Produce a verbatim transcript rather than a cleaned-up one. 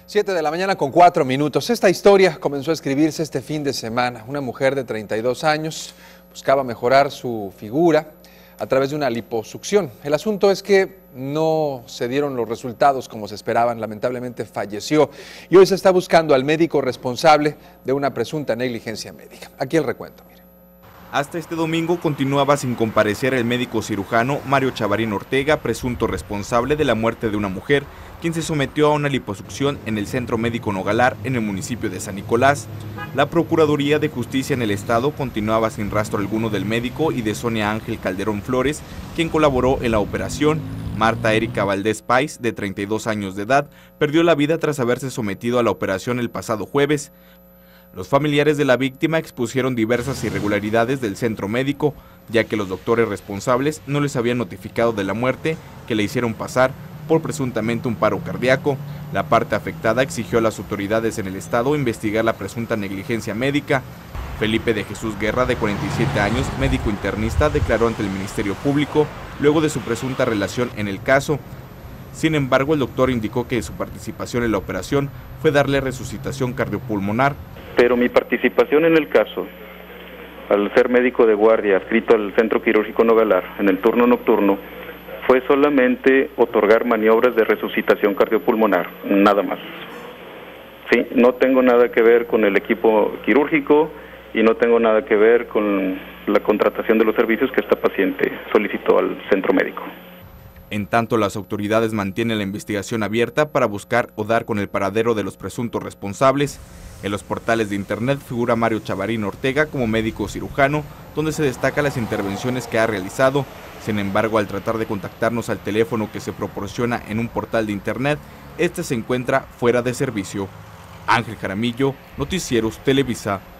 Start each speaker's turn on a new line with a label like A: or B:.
A: Siete de la mañana con cuatro minutos. Esta historia comenzó a escribirse este fin de semana. Una mujer de treinta y dos años buscaba mejorar su figura a través de una liposucción. El asunto es que no se dieron los resultados como se esperaban. Lamentablemente falleció y hoy se está buscando al médico responsable de una presunta negligencia médica. Aquí el recuento, mire.
B: Hasta este domingo continuaba sin comparecer el médico cirujano Mario Chavarín Ortega, presunto responsable de la muerte de una mujer, quien se sometió a una liposucción en el Centro Médico Nogalar, en el municipio de San Nicolás. La Procuraduría de Justicia en el estado continuaba sin rastro alguno del médico y de Sonia Ángel Calderón Flores, quien colaboró en la operación. Marta Erika Valdés Pais, de treinta y dos años de edad, perdió la vida tras haberse sometido a la operación el pasado jueves. Los familiares de la víctima expusieron diversas irregularidades del centro médico, ya que los doctores responsables no les habían notificado de la muerte, que le hicieron pasar por presuntamente un paro cardíaco. La parte afectada exigió a las autoridades en el estado investigar la presunta negligencia médica. Felipe de Jesús Guerra, de cuarenta y siete años, médico internista, declaró ante el Ministerio Público luego de su presunta relación en el caso. Sin embargo, el doctor indicó que su participación en la operación fue darle resucitación cardiopulmonar.
C: Pero mi participación en el caso, al ser médico de guardia adscrito al Centro Quirúrgico Nogalar en el turno nocturno, fue solamente otorgar maniobras de resucitación cardiopulmonar, nada más. Sí, no tengo nada que ver con el equipo quirúrgico y no tengo nada que ver con la contratación de los servicios que esta paciente solicitó al centro médico.
B: En tanto, las autoridades mantienen la investigación abierta para buscar o dar con el paradero de los presuntos responsables. En los portales de internet figura Mario Chavarín Ortega como médico cirujano, donde se destaca las intervenciones que ha realizado. Sin embargo, al tratar de contactarnos al teléfono que se proporciona en un portal de internet, este se encuentra fuera de servicio. Ángel Jaramillo, Noticieros Televisa.